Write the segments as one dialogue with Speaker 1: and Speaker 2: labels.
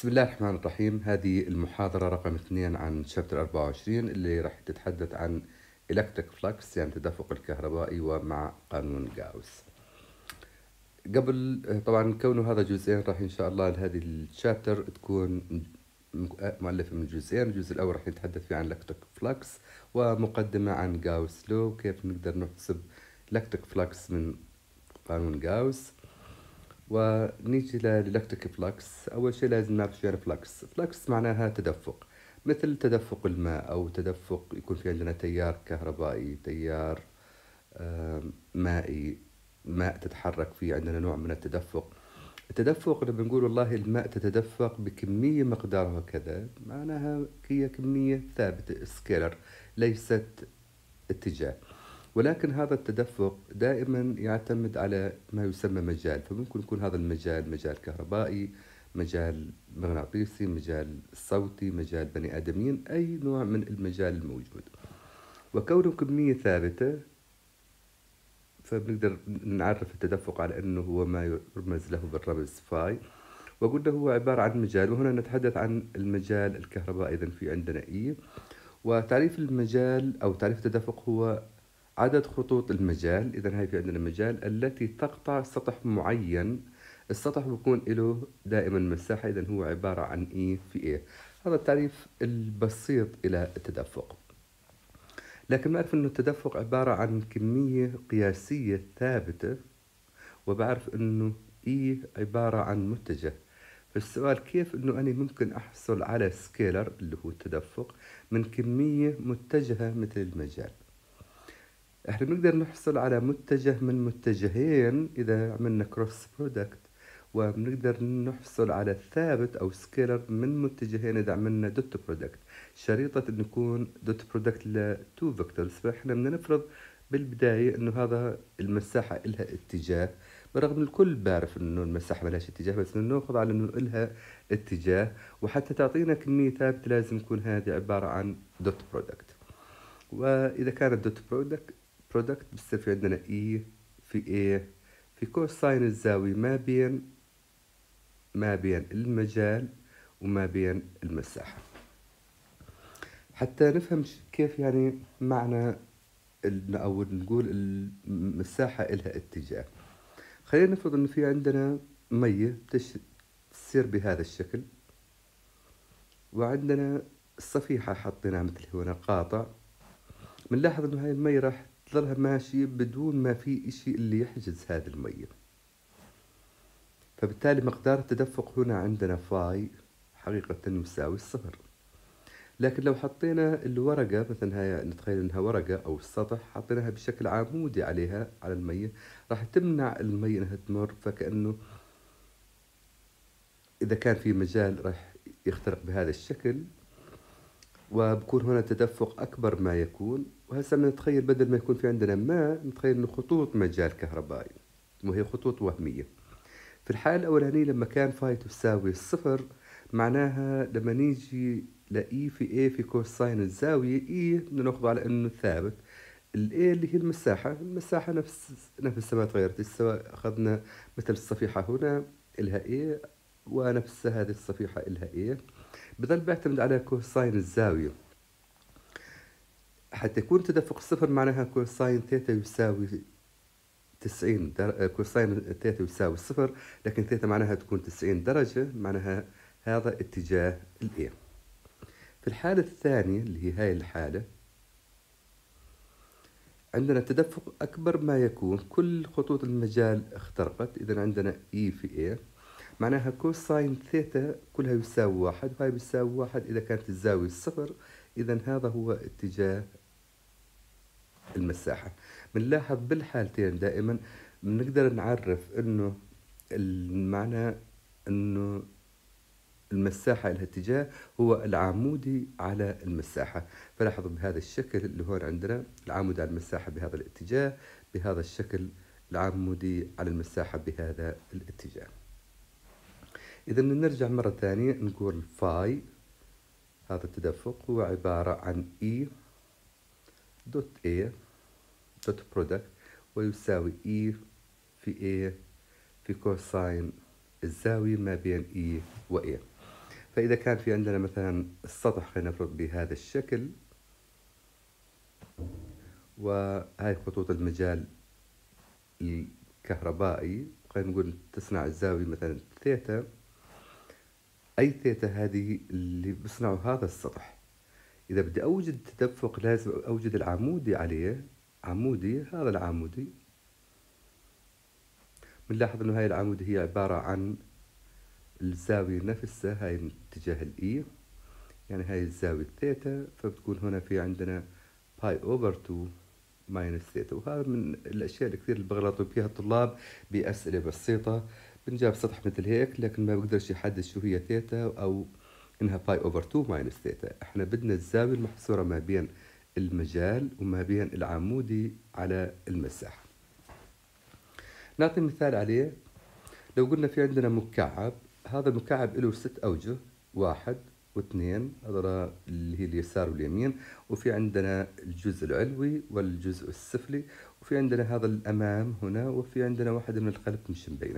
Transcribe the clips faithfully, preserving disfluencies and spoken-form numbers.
Speaker 1: بسم الله الرحمن الرحيم. هذه المحاضرة رقم اثنين عن شابتر أربعة وعشرين اللي راح تتحدث عن Electric Flux، يعني التدفق الكهربائي ومع قانون غاوس. قبل طبعا كونه هذا جزئين، راح إن شاء الله هذه الشابتر تكون مؤلفة من جزئين. الجزء الأول راح يتحدث فيه عن Electric Flux ومقدمة عن غاوس لو، وكيف نقدر نحسب Electric Flux من قانون غاوس. ونيجي للإلكتريك فلكس. أول شيء لازم نعرف شو يعني فلكس. فلكس معناها تدفق، مثل تدفق الماء أو تدفق يكون في عندنا تيار كهربائي، تيار مائي، ماء تتحرك فيه، عندنا نوع من التدفق. التدفق لما بنقول والله الماء تتدفق بكمية مقدارها كذا، معناها هي كمية ثابتة سكيلر، ليست اتجاه. ولكن هذا التدفق دائما يعتمد على ما يسمى مجال، فممكن يكون هذا المجال مجال كهربائي، مجال مغناطيسي، مجال صوتي، مجال بني آدمين، أي نوع من المجال الموجود. وكونه كمية ثابتة فبنقدر نعرف التدفق على أنه هو ما يرمز له بالرمز فاي، وقلنا هو عبارة عن مجال. وهنا نتحدث عن المجال الكهربائي. إذن في عندنا إي، وتعريف المجال أو تعريف التدفق هو عدد خطوط المجال. إذا هاي في عندنا مجال التي تقطع سطح معين. السطح بيكون له دائما مساحة، إذا هو عبارة عن إي في إيه. هذا التعريف البسيط إلى التدفق. لكن نعرف أنه التدفق عبارة عن كمية قياسية ثابتة، وبعرف أنه إي عبارة عن متجه. فالسؤال كيف أنه أنا ممكن أحصل على سكيلر اللي هو التدفق من كمية متجهة مثل المجال. احنا بنقدر نحصل على متجه من متجهين إذا عملنا كروس برودكت، وبنقدر نحصل على ثابت أو سكيلر من متجهين إذا عملنا دوت برودكت. شريطة إنه يكون دوت برودكت لتو فيكتورز، فإحنا بدنا نفرض بالبداية إنه هذا المساحة إلها اتجاه، برغم إن الكل بعرف إنه المساحة ملهاش اتجاه، بس إنه نأخذ على إنه إلها اتجاه. وحتى تعطينا كمية ثابتة لازم يكون هذه عبارة عن دوت برودكت. وإذا كانت دوت برودكت برودكت بصير في عندنا إي في إيه في كوساين الزاوية ما بين ما بين المجال وما بين المساحة. حتى نفهم كيف يعني معنى أو نقول المساحة إلها اتجاه، خلينا نفرض إنه في عندنا مية تصير بهذا الشكل، وعندنا الصفيحة حطيناها مثل هنا قاطع. بنلاحظ إنه هاي المية راح تظلها ماشية بدون ما في إشي اللي يحجز هذه المية، فبالتالي مقدار التدفق هنا عندنا فاي حقيقة يساوي الصفر. لكن لو حطينا الورقة مثلا، هاي نتخيل إنها ورقة أو السطح، حطيناها بشكل عمودي عليها على المية، راح تمنع المية إنها تمر. فكأنه إذا كان في مجال راح يخترق بهذا الشكل، وبكون هنا تدفق أكبر ما يكون. وهسه نتخيل بدل ما يكون في عندنا ماء، نتخيل إنه خطوط مجال كهربائي، وهي خطوط وهمية. في الحالة الأولانية لما كان فاي تساوي الصفر، معناها لما نيجي لإي في إيه في كوساين الزاوية، إي بدنا ناخذ على إنه ثابت. الإيه اللي هي المساحة، المساحة نفس نفسها ما تغيرت. سواء أخذنا مثل الصفيحة هنا إلها إيه، ونفس هذه الصفيحة إلها إيه، بضل بيعتمد على كوساين الزاوية. حتى يكون تدفق صفر معناها كوساين ثيتا يساوي تسعين در... كوساين ثيتا يساوي صفر، لكن ثيتا معناها تكون تسعين درجة، معناها هذا اتجاه الإيه. في الحالة الثانية اللي هي هاي الحالة، عندنا تدفق أكبر ما يكون، كل خطوط المجال اخترقت. إذا عندنا إي في إيه، معناها كوساين ثيتا كلها يساوي واحد، وهاي بيساوي واحد إذا كانت الزاوية صفر. إذا هذا هو اتجاه المساحة. بنلاحظ بالحالتين دائما بنقدر نعرف إنه المعنى إنه المساحة لها اتجاه هو العمودي على المساحة. فلاحظوا بهذا الشكل اللي هون عندنا العمودي على المساحة بهذا الاتجاه، بهذا الشكل العمودي على المساحة بهذا الاتجاه. إذا نرجع مرة ثانية نقول فاي هذا التدفق هو عبارة عن إي دوت إيه دوت برودكت، ويساوي إي في إيه في كوساين الزاوية ما بين إي وإيه. فإذا كان في عندنا مثلا السطح خلينا نفرض بهذا الشكل، وهاي خطوط المجال الكهربائي، خلينا نقول تصنع الزاوية مثلا ثيتا، أي ثيتا هذه اللي بصنعوا هذا السطح. إذا بدي أوجد تدفق لازم أوجد العمودي عليه، عمودي، هذا العمودي بنلاحظ إنه هاي العمودي هي عبارة عن الزاوية نفسها، هاي من اتجاه الإي، يعني هاي الزاوية ثيتا، فبتكون هنا في عندنا باي أوفر تو ماينس ثيتا. وهذا من الأشياء الكثير اللي بغلطوا فيها الطلاب بأسئلة بسيطة، بنجاب سطح مثل هيك لكن ما بقدرش يحدد شو هي ثيتا أو إنها باي أوفر تو ماينس ثيتا. إحنا بدنا الزاوية المحصورة ما بين المجال وما بين العمودي على المساحة. نعطي مثال عليه. لو قلنا في عندنا مكعب، هذا المكعب له ست أوجه، واحد واثنين، هذا اللي هي اليسار واليمين، وفي عندنا الجزء العلوي والجزء السفلي، وفي عندنا هذا الأمام هنا، وفي عندنا واحدة من الخلف مش مبينة.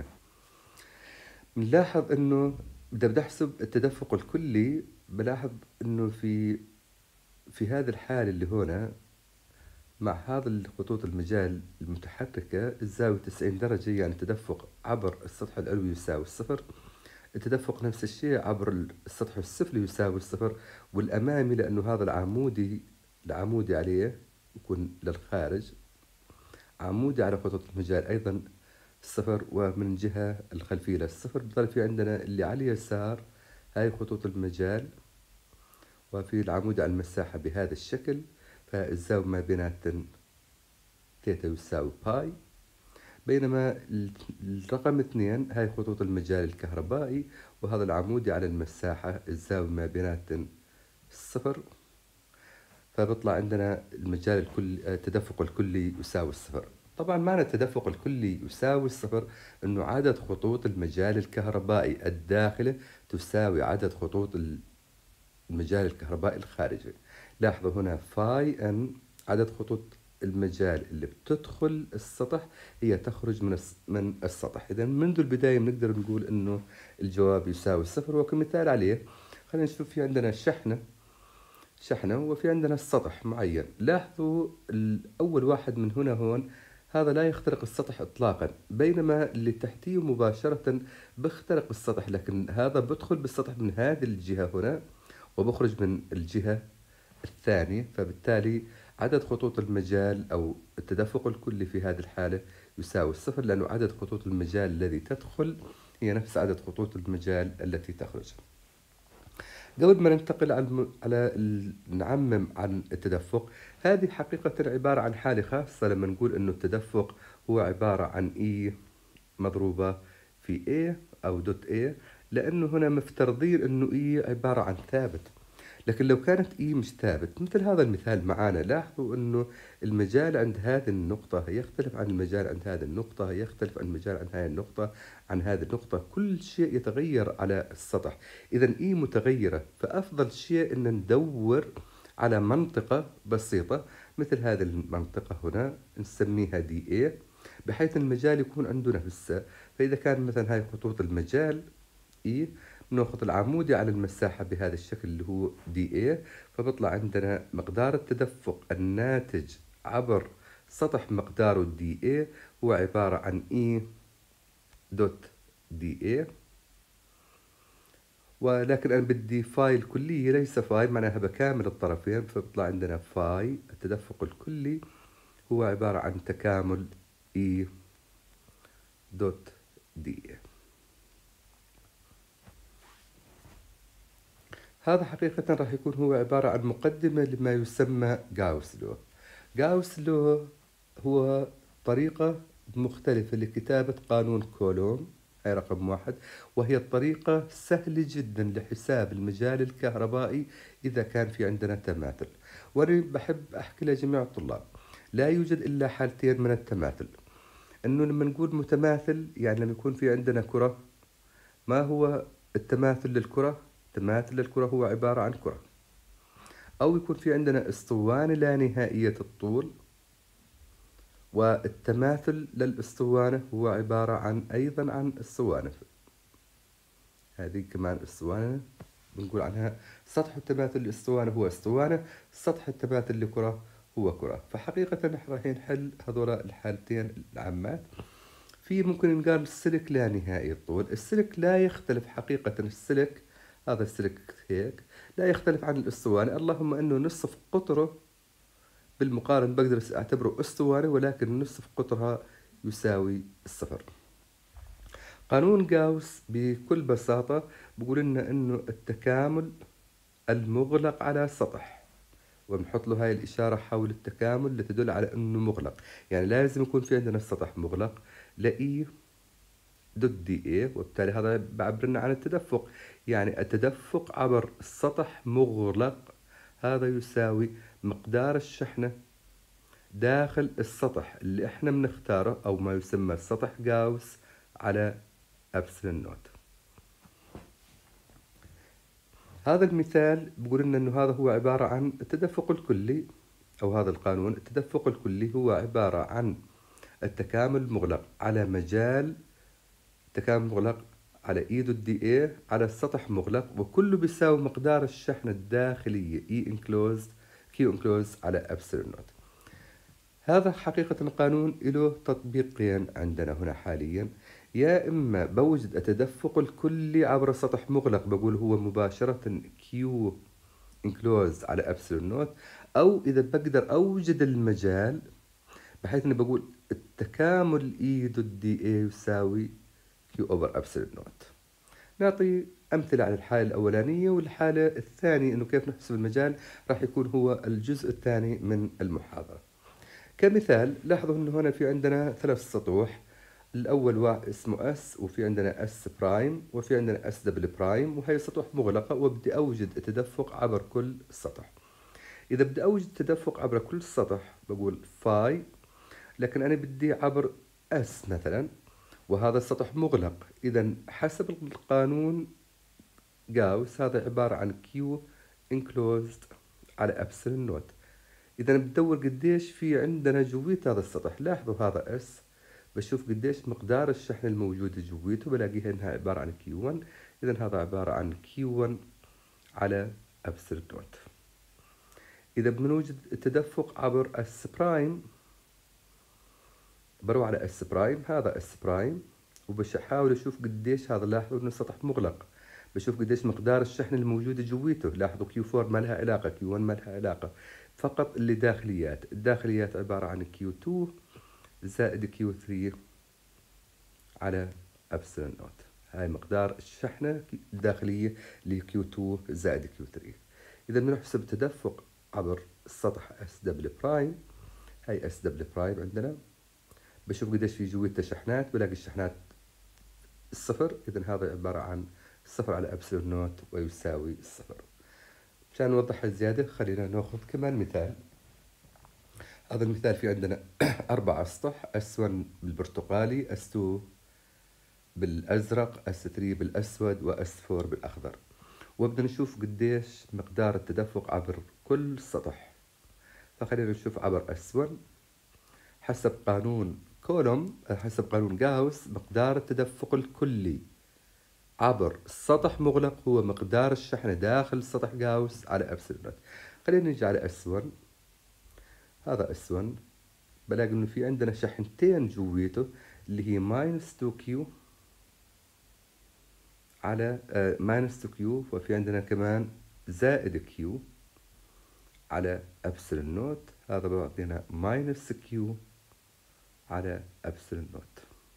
Speaker 1: بنلاحظ إنه إذا بدي أحسب التدفق الكلي، بلاحظ إنه في في هذه الحالة اللي هنا مع هذا الخطوط المجال المتحركة الزاوية تسعين درجة، يعني التدفق عبر السطح العلوي يساوي الصفر، التدفق نفس الشيء عبر السطح السفلي يساوي الصفر، والأمامي لأنه هذا العمودي العمودي عليه يكون للخارج، عمودي على خطوط المجال أيضا الصفر، ومن الجهة الخلفية للصفر. بضل في عندنا اللي على اليسار هاي خطوط المجال، وفي العمود على المساحة بهذا الشكل، فالزاوية ما بيناتن ثيتا يساوي باي. بينما الرقم اثنين هاي خطوط المجال الكهربائي، وهذا العمودي على المساحة الزاوية ما بيناتن الصفر، فبطلع عندنا المجال الكلي التدفق الكلي يساوي الصفر. طبعا معنى التدفق الكلي يساوي الصفر انه عدد خطوط المجال الكهربائي الداخلة تساوي عدد خطوط المجال الكهربائي الخارجي. لاحظوا هنا فاي ان عدد خطوط المجال اللي بتدخل السطح هي تخرج من من السطح. إذا منذ البداية بنقدر نقول إنه الجواب يساوي صفر. وكمثال عليه خلينا نشوف في عندنا شحنة شحنة وفي عندنا السطح معين. لاحظوا الأول واحد من هنا هون هذا لا يخترق السطح إطلاقا، بينما اللي تحتيه مباشرة بيخترق السطح، لكن هذا بدخل بالسطح من هذه الجهة هنا وبخرج من الجهة الثانية، فبالتالي عدد خطوط المجال أو التدفق الكلي في هذه الحالة يساوي الصفر، لأنه عدد خطوط المجال الذي تدخل هي نفس عدد خطوط المجال التي تخرج. قبل ما ننتقل على الم... على ال... نعمم عن التدفق، هذه حقيقة عبارة عن حالة خاصة لما نقول إنه التدفق هو عبارة عن E مضروبة في A أو دوت A، لأنه هنا مفترضين إنه E عبارة عن ثابت. لكن لو كانت E مش ثابت مثل هذا المثال معانا، لاحظوا إنه المجال عند هذه النقطة يختلف عن المجال عند هذه النقطة، يختلف عن المجال عند هذه النقطة عن هذه النقطة، كل شيء يتغير على السطح. إذا E متغيرة، فأفضل شيء إن ندور على منطقة بسيطة مثل هذه المنطقة هنا نسميها دي A، بحيث المجال يكون عنده نفسه. فإذا كان مثلا هاي خطوط المجال E، بناخذ العمودي على المساحة بهذا الشكل اللي هو دي A، فبطلع عندنا مقدار التدفق الناتج عبر سطح مقداره دي A هو عبارة عن E دوت دي A. ولكن أنا بدي فاي الكلية ليس فاي معناها بكامل الطرفين، فبطلع عندنا فاي التدفق الكلي هو عبارة عن تكامل E دوت دي A. هذا حقيقة راح يكون هو عبارة عن مقدمة لما يسمى غاوس لو. غاوس لو هو طريقة مختلفة لكتابة قانون كولوم، هي رقم واحد، وهي الطريقة سهلة جدا لحساب المجال الكهربائي إذا كان في عندنا تماثل. وأنا بحب أحكي لجميع الطلاب لا يوجد إلا حالتين من التماثل. إنه لما نقول متماثل يعني لما يكون في عندنا كرة، ما هو التماثل للكرة؟ التماثل للكرة هو عبارة عن كرة، أو يكون في عندنا اسطوانة لا نهائية الطول، والتماثل للاسطوانة هو عبارة عن أيضا عن اسطوانة، هذه كمان اسطوانة بنقول عنها سطح التماثل الأسطوانة هو أسطوانة، سطح التماثل لكرة هو كرة. فحقيقة نحن راح نحل هذول الحالتين العامات. في ممكن نقال السلك لا نهائي الطول. السلك لا يختلف حقيقة، السلك هذا السلك هيك لا يختلف عن الأسطوانة، اللهم أنه نصف قطره بالمقارنة بقدر أعتبره أسطوانة، ولكن نصف قطرها يساوي الصفر. قانون غاوس بكل بساطة بقول لنا إنه التكامل المغلق على سطح، وبنحط له هاي الإشارة حول التكامل لتدل على إنه مغلق، يعني لازم يكون في عندنا السطح مغلق لإي دوت دي إيه، وبالتالي هذا بعبر لنا عن التدفق، يعني التدفق عبر السطح مغلق هذا يساوي مقدار الشحنة داخل السطح اللي احنا بنختاره أو ما يسمى سطح غاوس على أبسلون نوت. هذا المثال بقول لنا إنه هذا هو عبارة عن التدفق الكلي، أو هذا القانون التدفق الكلي هو عبارة عن التكامل المغلق على مجال تكامل مغلق على اي دوت دي اي على السطح مغلق، وكله بيساوي مقدار الشحنة الداخلية اي انكلوزد كيو انكلوز على ابسلون نوت. هذا حقيقة القانون له تطبيقين عندنا هنا حاليا، يا إما بوجد التدفق الكلي عبر سطح مغلق بقول هو مباشرة كيو انكلوز على ابسلون نوت، أو إذا بقدر أوجد المجال بحيث إني بقول التكامل اي دوت دي اي يساوي كيو اوفر ابسلون نوت. نعطي أمثلة على الحالة الأولانية، والحالة الثانية إنه كيف نحسب المجال راح يكون هو الجزء الثاني من المحاضرة. كمثال لاحظوا إنه هنا في عندنا ثلاث سطوح، الأول واحد اسمه اس، وفي عندنا اس برايم، وفي عندنا اس دبل برايم، وهي سطوح مغلقة، وبدي أوجد التدفق عبر كل سطح. إذا بدي أوجد التدفق عبر كل سطح بقول فاي، لكن أنا بدي عبر اس مثلا، وهذا السطح مغلق، إذا حسب القانون غاوس هذا عبارة عن كيو انكلوزد على ابسلون نوت. إذا بدور قديش في عندنا جويت هذا السطح، لاحظوا هذا اس، بشوف قديش مقدار الشحن الموجود جويته بلاقيها إنها عبارة عن كيو واحد، إذا هذا عبارة عن كيو واحد على ابسلون نوت. إذا بنوجد التدفق عبر اس برايم بروح على اس برايم، هذا اس برايم، وبحاول اشوف قديش هذا، لاحظوا انه السطح مغلق، بشوف قديش مقدار الشحن الموجودة جويته، لاحظوا كيو أربعة ما لها علاقة، كيو واحد ما لها علاقة، فقط اللي داخليات، الداخليات عبارة عن كيو اثنين زائد كيو ثلاثة على ابسلون نوت. هاي مقدار الشحنة الداخلية اللي كيو اثنين زائد كيو ثلاثة. إذا بنحسب التدفق عبر السطح اس دبل برايم، هاي اس دبل برايم عندنا، بشوف قديش في جويته شحنات، بلاقي الشحنات الصفر، إذا هذا عبارة عن الصفر على أبسلون نوت ويساوي الصفر. مشان نوضحها زيادة خلينا ناخذ كمان مثال. هذا المثال في عندنا أربع أسطح، اس واحد بالبرتقالي، اس اثنين بالأزرق، اس ثلاثة بالأسود، واس أربعة بالأخضر، وبدنا نشوف قديش مقدار التدفق عبر كل سطح. فخلينا نشوف عبر اس واحد حسب قانون كولوم، حسب قانون غاوس مقدار التدفق الكلي عبر السطح مغلق هو مقدار الشحنة داخل سطح غاوس على ابسلون نوت. خلينا نيجي على اس واحد، هذا اس واحد بلاقي انه في عندنا شحنتين جويته اللي هي ماينس اثنين كيو على ماينس اثنين كيو، وفي عندنا كمان زائد كيو على ابسلون نوت، هذا بيعطينا ماينس كيو على ابسلون نوت.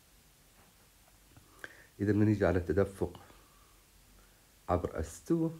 Speaker 1: إذا بدنا نيجي على التدفق عبر اس اثنين،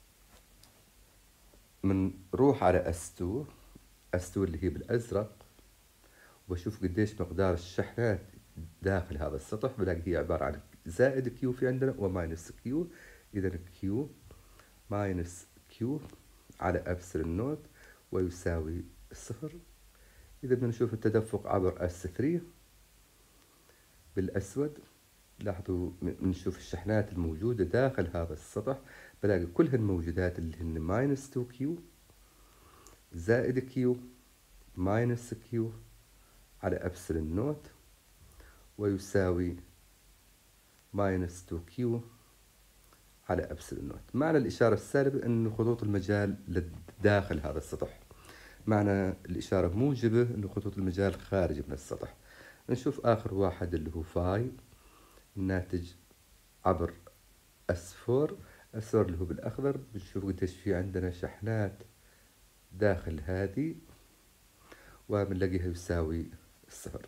Speaker 1: بنروح على اس اثنين، اس اثنين اللي هي بالأزرق، وبشوف قديش مقدار الشحنات داخل هذا السطح، بلاقي هي عبارة عن زائد كيو في عندنا وماينس كيو، إذا كيو ماينس كيو على ابسلون نوت ويساوي الصفر. إذا بدنا نشوف التدفق عبر اس ثلاثة بالأسود، لاحظوا بنشوف الشحنات الموجودة داخل هذا السطح، بلاقي كلهن موجودات اللي هن ماينس اثنين كيو زائد كيو ماينس كيو على ابسلون نوت ويساوي ماينس اثنين كيو على أبسلون نوت. معنى الإشارة السالبة أن خطوط المجال داخل هذا السطح، معنى الإشارة موجبة أن خطوط المجال خارج من السطح. نشوف آخر واحد اللي هو فاي الناتج عبر اس فور. اس فور اللي هو بالأخضر، بنشوف قديش في عندنا شحنات داخل هذه وبنلاقيها يساوي الصفر.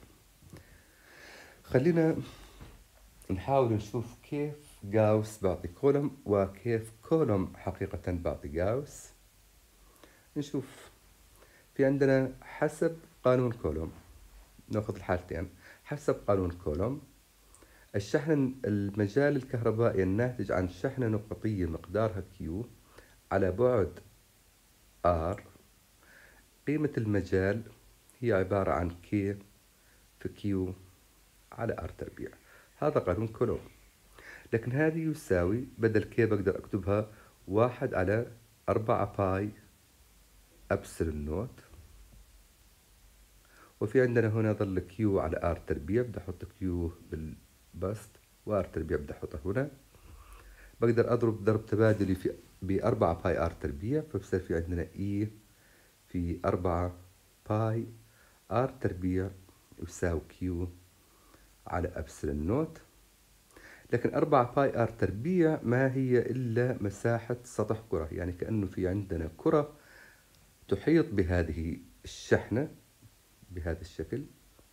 Speaker 1: خلينا نحاول نشوف كيف جاوس بعطي كولوم وكيف كولوم حقيقة بعطي جاوس. نشوف في عندنا حسب قانون كولوم، ناخذ الحالتين. حسب قانون كولوم الشحن المجال الكهربائي الناتج عن شحنة نقطية مقدارها Q على بعد R، قيمة المجال هي عبارة عن K في Q على R تربيع. هذا قانون كولوم. لكن هذه يساوي بدل K بقدر أكتبها واحد على أربعة باي أبسلون نوت، وفي عندنا هنا ظل كيو على ار تربيع، بدي احط كيو بالبسط وار تربيع بدي احطها هنا. بقدر اضرب ضرب تبادلي في بأربعة باي ار تربيع، فبصير في عندنا اي في أربعة باي ار تربيع يساوي كيو على ابسلون نوت. لكن أربعة باي ار تربيع ما هي الا مساحة سطح كرة، يعني كأنه في عندنا كرة تحيط بهذه الشحنة بهذا الشكل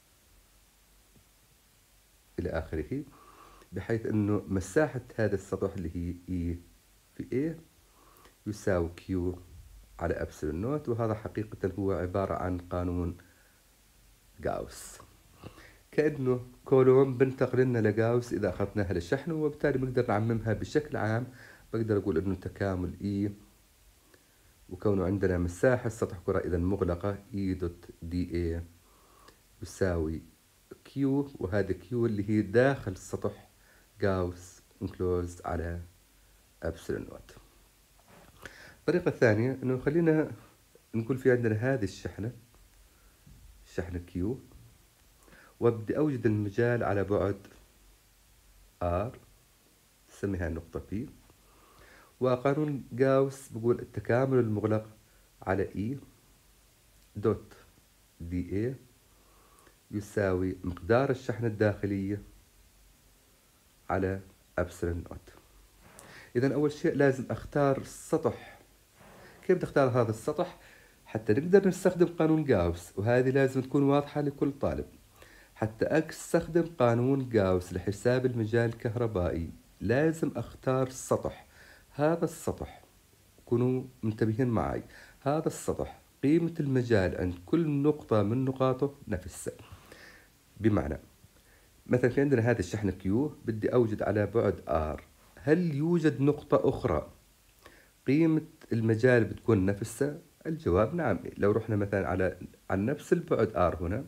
Speaker 1: إلى آخره، بحيث أنه مساحة هذا السطح اللي هي E في A يساوي Q على أبسلون نوت. وهذا حقيقة هو عبارة عن قانون غاوس، كأنه كولوم بنتقل لنا لغاوس إذا أخذناها للشحن، وبالتالي بنقدر نعممها بشكل عام. بقدر أقول أنه تكامل E وكونه عندنا مساحة سطح كرة إذا مغلقة E دوت دي A يساوي كيو، وهذا كيو اللي هي داخل سطح غاوس انكلوزد على ابسلون نوت. الطريقة الثانية انه خلينا نقول في عندنا هذه الشحنة، الشحنة كيو، وابدي اوجد المجال على بعد ار، نسميها النقطة بي. وقانون غاوس بقول التكامل المغلق على اي دوت دي اي يساوي مقدار الشحنة الداخلية على أبسلون نوت. إذا أول شيء لازم أختار السطح. كيف بدي أختار هذا السطح حتى نقدر نستخدم قانون غاوس؟ وهذه لازم تكون واضحة لكل طالب. حتى أستخدم قانون غاوس لحساب المجال الكهربائي لازم أختار السطح. هذا السطح، كونوا منتبهين معي، هذا السطح قيمة المجال عند كل نقطة من نقاطه نفسها. بمعنى مثلا في عندنا هذه الشحنة كيو، بدي أوجد على بعد R، هل يوجد نقطة أخرى قيمة المجال بتكون نفسها؟ الجواب نعم. لو رحنا مثلا على عن نفس البعد R هنا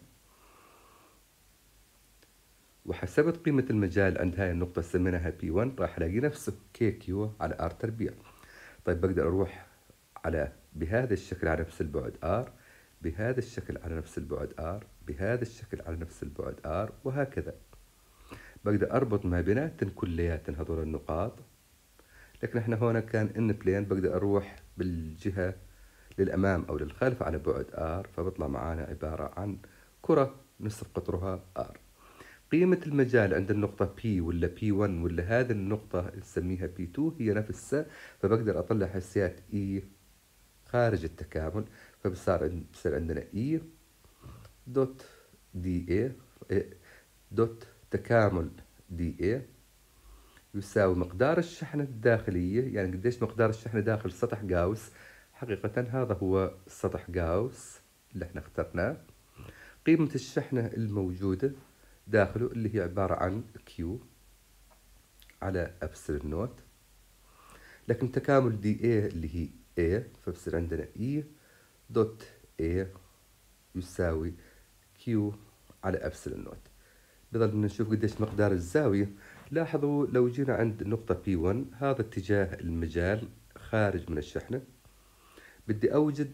Speaker 1: وحسبت قيمة المجال عند هاي النقطة سميناها بي واحد، راح ألاقي نفسه كي كيو على R تربيع. طيب بقدر أروح على بهذا الشكل على نفس البعد R، بهذا الشكل على نفس البعد R، بهذا الشكل على نفس البعد R، وهكذا. بقدر أربط ما بيناتن كلياتن هذول النقاط. لكن احنا هنا كان ان بلين، بقدر أروح بالجهة للأمام أو للخلف على بعد R، فبطلع معانا عبارة عن كرة نصف قطرها R. قيمة المجال عند النقطة P ولا بي واحد ولا هذه النقطة نسميها بي اثنين هي نفسها، فبقدر أطلع حسيات E خارج التكامل، فبصير بصير عندنا E دوت دي A دوت تكامل دي A يساوي مقدار الشحنة الداخلية، يعني قديش مقدار الشحنة داخل سطح غاوس. حقيقة هذا هو سطح غاوس اللي احنا اخترناه. قيمة الشحنة الموجودة داخله اللي هي عبارة عن Q على أبسلون نوت. لكن تكامل دي A اللي هي A، فبصير عندنا E دوت A يساوي Q على أبسلون نوت. بضل نشوف قديش مقدار الزاوية. لاحظوا لو جينا عند النقطة بي واحد، هذا اتجاه المجال خارج من الشحنة. بدي أوجد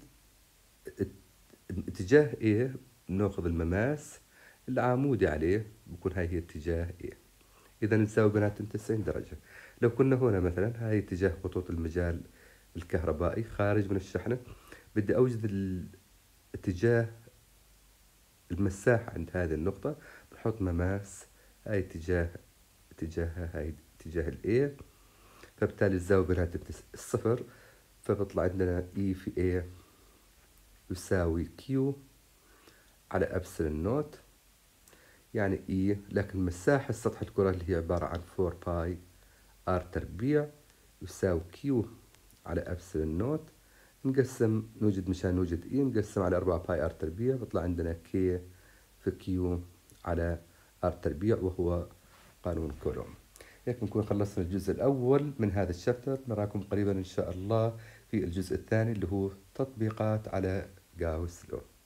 Speaker 1: اتجاه A، ناخذ المماس العمودي عليه، بكون هاي هي اتجاه A. إذا نساوي بيناتهم تسعين درجة. لو كنا هنا مثلا هاي اتجاه خطوط المجال الكهربائي خارج من الشحنة، بدي أوجد اتجاه المساحة عند هذه النقطة، بحط مماس هاي اتجاه اتجاهها هاي اتجاه ال A، فبالتالي الزاوية بيناتهم الصفر، فبطلع عندنا E في A يساوي Q على أبسلون نوت، يعني E، لكن مساحة سطح الكرة اللي هي عبارة عن أربعة باي R تربيع يساوي Q على أبسلون نوت، نقسم نوجد مشان نوجد E نقسم على أربعة باي R تربيع، بطلع عندنا K في Q على R تربيع، وهو قانون كولوم. هيك بنكون خلصنا الجزء الأول من هذا الشابتر. نراكم قريبا إن شاء الله في الجزء الثاني اللي هو تطبيقات على جاوس لو.